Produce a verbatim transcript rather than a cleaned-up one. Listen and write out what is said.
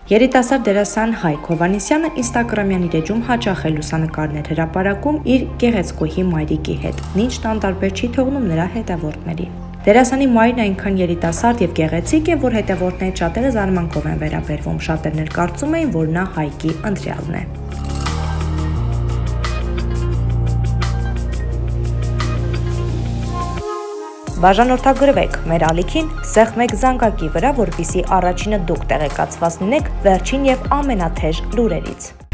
Երիտասարդ դերասան Հայկո Հովհաննիսյանը ինստագրամյան իր էջում հաճախ է լուսանկարներ հրապարակում իր գեղեցկուհի մայրիկի հետ, ինչն անտարբեր չի թողնում նրա հետևորդների։ Դերասանի մայրն այնքան երիտասարդ եւ գեղեցիկ է, որ հետևորդներից շատերը զարմանքով են վերաբերվում, շատերն էլ կարծում էին, որ նա Հայկի ընտրյալն է։ Բաժանորդագրվեք մեր ալիքին, սեղմեք զանգակի վրա, որպեսզի առաջինը դուք տեղեկացված լինեք վերջին եւ ամենաթեժ լուրերից։